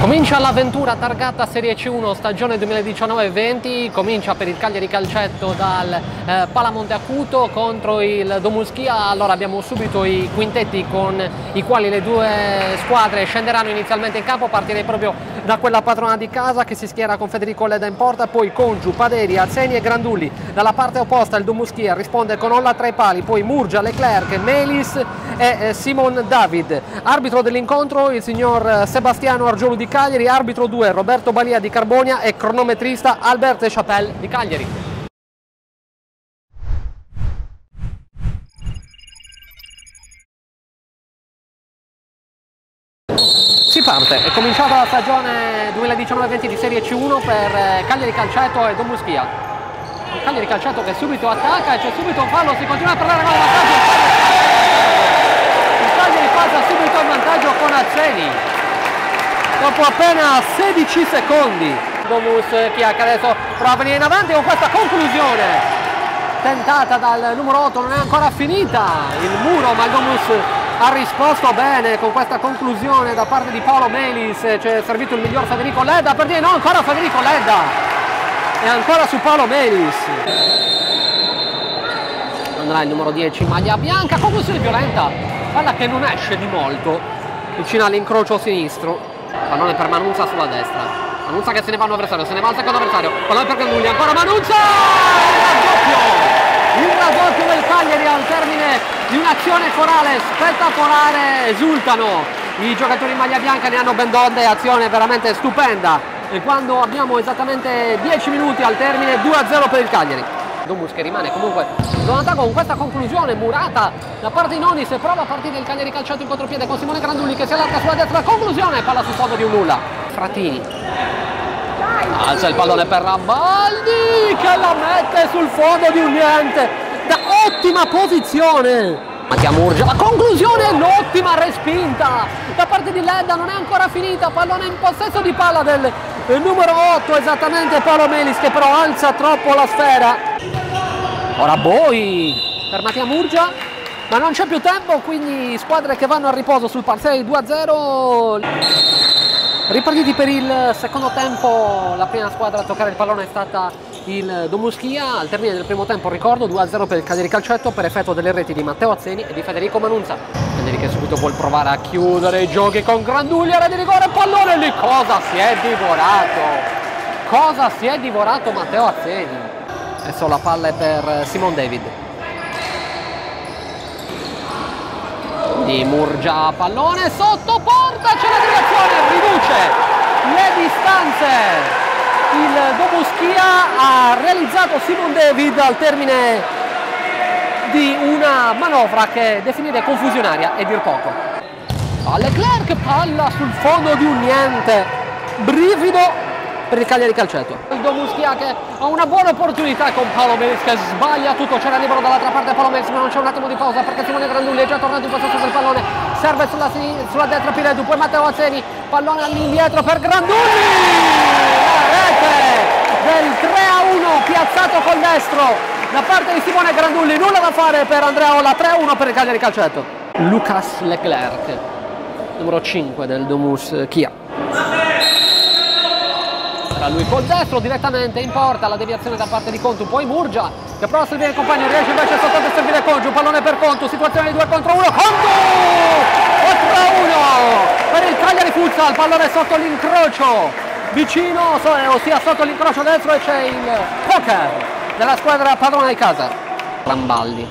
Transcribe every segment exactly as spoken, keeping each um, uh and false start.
Comincia l'avventura targata Serie C uno stagione duemiladiciannove venti, comincia per il Cagliari Calcetto dal eh, Palamonte Acuto contro il Domuschia. Allora abbiamo subito i quintetti con i quali le due squadre scenderanno inizialmente in campo. Partirei proprio da quella padrona di casa che si schiera con Federico Ledda in porta, poi Congiu, Paderi, Azzeni e Grandulli. Dalla parte opposta il Domuschia risponde con Olla tra i pali, poi Murgia, Leclerc, Melis e eh, Simon David. Arbitro dell'incontro il signor Sebastiano Argiolu di Cagliari, arbitro due Roberto Balia di Carbonia e cronometrista Albert Chapelle di Cagliari. Si parte, è cominciata la stagione duemiladiciannove venti di Serie C uno per Cagliari Calcetto e Domuschia. Cagliari Calcetto che subito attacca e c'è subito un fallo, si continua a parlare con il vantaggio. Il Cagliari passa subito in vantaggio con Azzeni. Dopo appena sedici secondi Domuschia che adesso prova a venire in avanti con questa conclusione tentata dal numero otto, non è ancora finita il muro, ma il Domus ha risposto bene con questa conclusione da parte di Paolo Melis. C'è servito il miglior Federico Ledda per dire no, ancora Federico Ledda e ancora su Paolo Melis. Andrà il numero dieci, maglia bianca, conclusione violenta, palla che non esce di molto, vicino all'incrocio sinistro. Pallone per Manunza sulla destra, Manunza che se ne va un avversario, se ne va al secondo avversario, pallone per Grandulli, ancora Manunza, il raddoppio, il raddoppio del Cagliari al termine di un'azione corale spettacolare. Esultano i giocatori in maglia bianca, ne hanno ben donde, azione veramente stupenda, e quando abbiamo esattamente dieci minuti al termine, due a zero per il Cagliari. Domus che rimane comunque in attacco con questa conclusione murata da parte di Nonis, e prova a partire il Cagliari Calcetto in contropiede con Simone Grandulli che si allarga sulla destra, conclusione, palla sul fondo di un nulla. Frattini alza il pallone per Rambaldi che la mette sul fondo di un niente da ottima posizione. Mattia Murgia, la conclusione, l'ottima respinta da parte di Ledda, non è ancora finita, pallone in possesso di palla del, del numero otto, esattamente Paolo Melis, che però alza troppo la sfera. Ora Boi per Mattia Murgia, ma non c'è più tempo, quindi squadre che vanno a riposo sul parziale due a zero. Ripartiti per il secondo tempo, la prima squadra a toccare il pallone è stata il Domuschia. Al termine del primo tempo, ricordo, due a zero per il Cagliari Calcetto per effetto delle reti di Matteo Azzeni e di Federico Manunza. Federico che subito vuol provare a chiudere i giochi con Grandulli, area di rigore, pallone lì, cosa si è divorato? Cosa si è divorato Matteo Azzeni? Adesso la palla è per Simon David. Di Murgia, pallone sotto porta, c'è la direzione, riduce le distanze. Il Domuschia ha realizzato Simon David al termine di una manovra che definire confusionaria è dir poco. A Leclerc, palla sul fondo di un niente, brivido per il Cagliari Calcetto. Il Domuschia che ha una buona opportunità con Paolo Melis che sbaglia tutto, c'era libero dall'altra parte Paolo Melis, ma non c'è un attimo di pausa perché Simone Grandulli è già tornato in possesso del pallone, serve sulla, sulla destra Piredu, poi Matteo Azzeni, pallone all'indietro per Grandulli, la rete del tre a uno piazzato col destro da parte di Simone Grandulli, nulla da fare per Andrea Olla, tre a uno per il Cagliari Calcetto. Lucas Leclerc, numero cinque del Domuschia. Lui col destro direttamente in porta, la deviazione da parte di Contu, poi Murgia che prova a servire il compagno, riesce invece soltanto a servire Congiu, pallone per Contu, situazione di due contro uno, Contu! quattro a uno per il Cagliari Futsal, pallone sotto l'incrocio, vicino, ossia sotto l'incrocio destro, e c'è il poker della squadra padrona di casa. Rambaldi.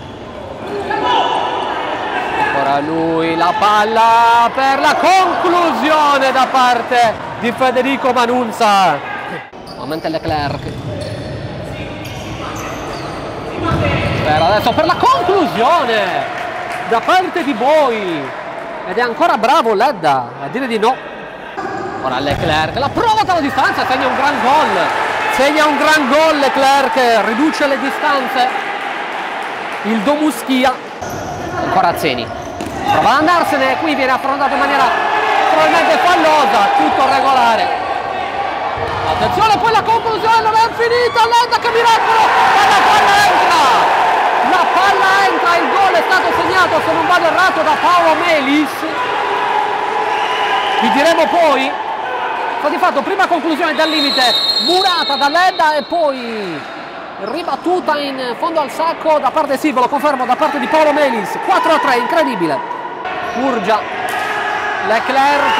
Ora lui, la palla per la conclusione da parte di Federico Manunza. Aumenta Leclerc per adesso per la conclusione da parte di Boi, ed è ancora bravo Ledda a dire di no. Ora Leclerc, la prova dalla distanza, segna un gran gol, segna un gran gol Leclerc, riduce le distanze il Domuschia. Ancora Azzeni, prova ad andarsene, qui viene affrontato in maniera probabilmente fallosa, tutto regolare. Attenzione, poi la conclusione non è finita, Ledda, che miracolo, ma la palla entra, la palla entra, il gol è stato segnato, se non vado errato, da Paolo Melis. Vi diremo poi Sta di fatto prima conclusione dal limite, murata da Ledda e poi ribattuta in fondo al sacco da parte Silva, lo confermo, da parte di Paolo Melis. Quattro a tre, incredibile. Murgia, Leclerc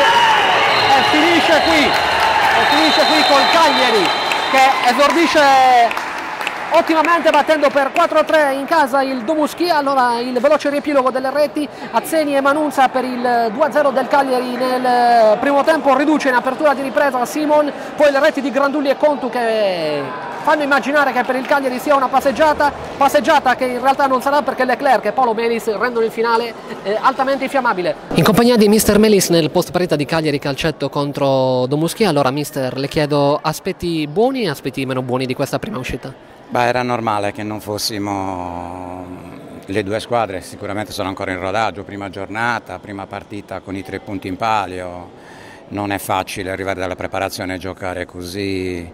e finisce qui, e finisce qui col Cagliari che esordisce ottimamente battendo per quattro a tre in casa il Domuschia. Allora il veloce riepilogo delle reti, Azzeni e Manunza per il due a zero del Cagliari nel primo tempo, riduce in apertura di ripresa Simon, poi le reti di Grandulli e Contu che fanno immaginare che per il Cagliari sia una passeggiata, passeggiata che in realtà non sarà perché Leclerc e Paolo Melis rendono il finale eh, altamente infiammabile. In compagnia di mister Melis nel post partita di Cagliari Calcetto contro Domuschia. Allora mister, le chiedo aspetti buoni e aspetti meno buoni di questa prima uscita? Beh, era normale che non fossimo, le due squadre sicuramente sono ancora in rodaggio, prima giornata, prima partita con i tre punti in palio, non è facile arrivare dalla preparazione e giocare così.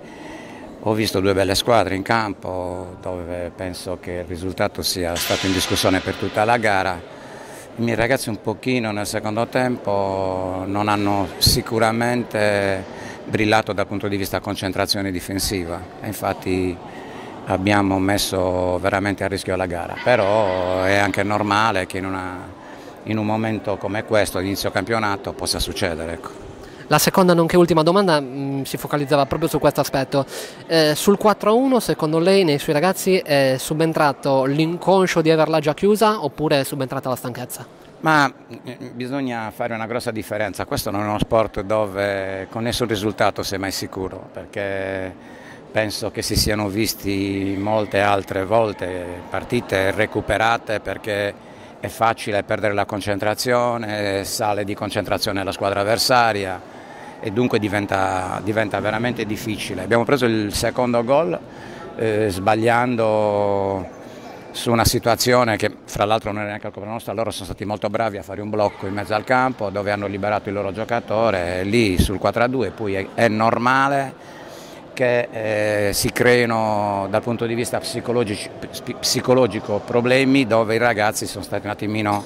Ho visto due belle squadre in campo dove penso che il risultato sia stato in discussione per tutta la gara. I miei ragazzi un pochino nel secondo tempo non hanno sicuramente brillato dal punto di vista concentrazione difensiva, e infatti abbiamo messo veramente a rischio la gara, però è anche normale che in, una, in un momento come questo, inizio campionato, possa succedere. Ecco. La seconda, nonché ultima domanda, mh, si focalizzava proprio su questo aspetto. Eh, sul quattro a uno, secondo lei, nei suoi ragazzi è subentrato l'inconscio di averla già chiusa oppure è subentrata la stanchezza? Ma bisogna fare una grossa differenza, questo non è uno sport dove con nessun risultato sei mai sicuro, perché penso che si siano visti molte altre volte partite recuperate perché è facile perdere la concentrazione, sale di concentrazione la squadra avversaria e dunque diventa, diventa veramente difficile. Abbiamo preso il secondo gol eh, sbagliando su una situazione che fra l'altro non è neanche al colpa nostra, loro sono stati molto bravi a fare un blocco in mezzo al campo dove hanno liberato il loro giocatore, lì sul quattro a due poi è, è normale che eh, si creino dal punto di vista psicologico, psicologico problemi dove i ragazzi sono stati un attimino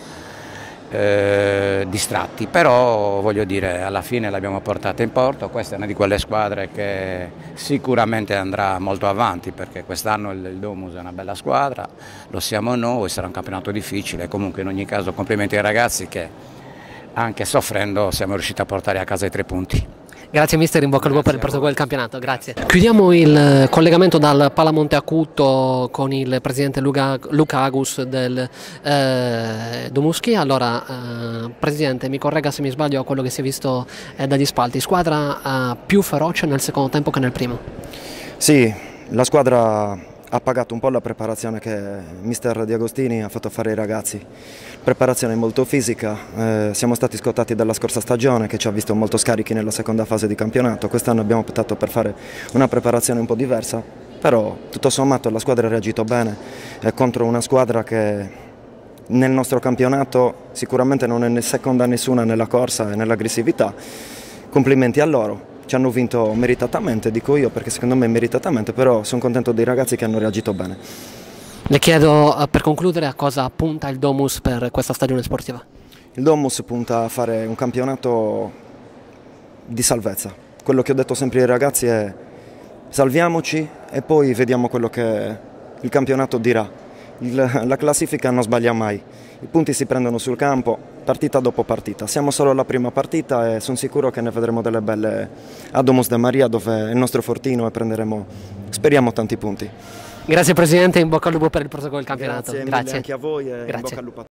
eh, distratti, però voglio dire alla fine l'abbiamo portata in porto. Questa è una di quelle squadre che sicuramente andrà molto avanti perché quest'anno il, il Domus è una bella squadra, lo siamo noi, sarà un campionato difficile, comunque in ogni caso complimenti ai ragazzi che anche soffrendo siamo riusciti a portare a casa i tre punti. Grazie mister, in bocca al lupo per il proseguo del campionato, grazie. Chiudiamo il collegamento dal Palamonte Acuto con il presidente Luca, Luca Agus del eh, Domuschia. Allora, eh, presidente, mi corregga se mi sbaglio a quello che si è visto eh, dagli spalti, squadra eh, più feroce nel secondo tempo che nel primo? Sì, la squadra ha pagato un po' la preparazione che mister Di Agostini ha fatto fare ai ragazzi. Preparazione molto fisica, eh, siamo stati scottati dalla scorsa stagione che ci ha visto molto scarichi nella seconda fase di campionato. Quest'anno abbiamo optato per fare una preparazione un po' diversa, però tutto sommato la squadra ha reagito bene eh, contro una squadra che nel nostro campionato sicuramente non è né seconda nessuna nella corsa e nell'aggressività. Complimenti a loro. Ci hanno vinto meritatamente, dico io, perché secondo me meritatamente, però sono contento dei ragazzi che hanno reagito bene. Le chiedo per concludere a cosa punta il Domus per questa stagione sportiva? Il Domus punta a fare un campionato di salvezza. Quello che ho detto sempre ai ragazzi è salviamoci e poi vediamo quello che il campionato dirà. Il, la classifica non sbaglia mai, i punti si prendono sul campo, partita dopo partita. Siamo solo alla prima partita e sono sicuro che ne vedremo delle belle a Domus de Maria, dove è il nostro fortino, e prenderemo, speriamo, tanti punti. Grazie Presidente, in bocca al lupo per il proseguo del campionato. Grazie, Grazie. Anche a voi e Grazie. in bocca al lupo.